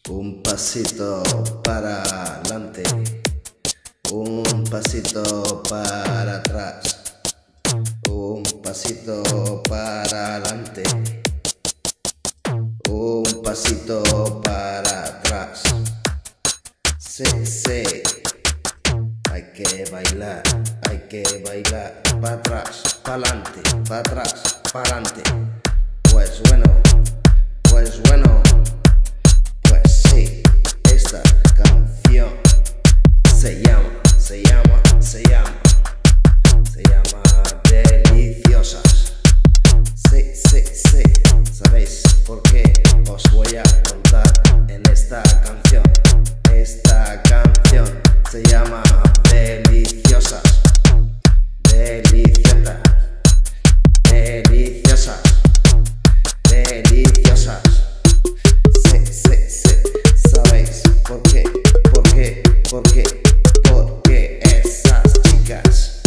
Un pasito para adelante, un pasito para atrás, un pasito para adelante, un pasito para atrás. Sí, sí, hay que bailar, para atrás, para adelante, para atrás, para adelante. Pues bueno, pues sí, esta canción se llama Deliciosas. Sí, ¿sabéis por qué? Os voy a contar en esta canción. Esta canción se llama Deliciosas. Deliciosas. Deliciosas. Deliciosas. Sí, ¿sabéis por qué? Porque esas chicas,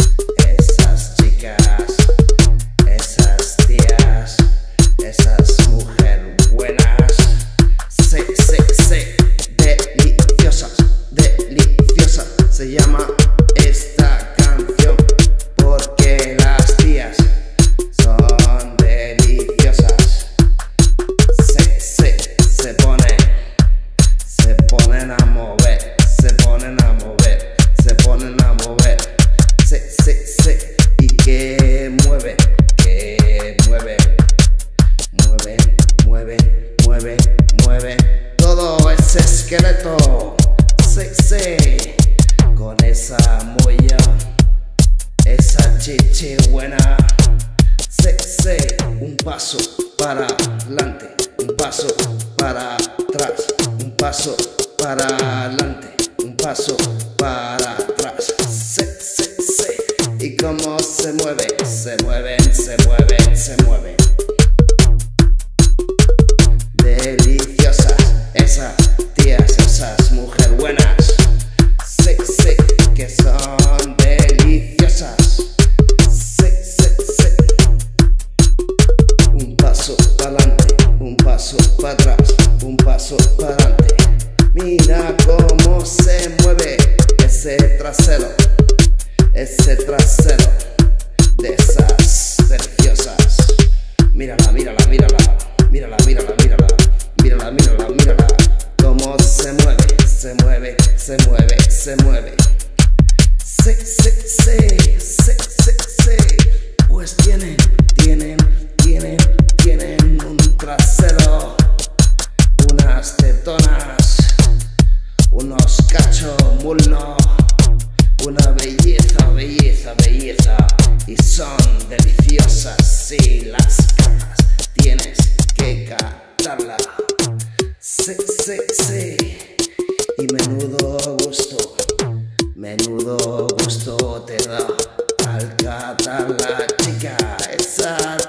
esas tías, esas mujeres buenas, deliciosas, se llama esta canción, porque las tías son deliciosas. Se ponen a mover, y que mueven, todo ese esqueleto, con esa molla, esa chichi buena, un paso para adelante, un paso para atrás, un paso para adelante, un paso para atrás. Y cómo se mueven. Deliciosas, esas tías, esas mujeres buenas, que son deliciosas. Un paso para adelante, un paso para atrás, un paso para adelante. Mira cómo se mueve ese trasero de esas deliciosas. Mírala, cómo se mueve. Pues tienen un trasero, unas tetonas, unos cachos muslos, una belleza, y son deliciosas. Si las cagas, tienes que catarla. Y menudo gusto te da al catar la chica, esa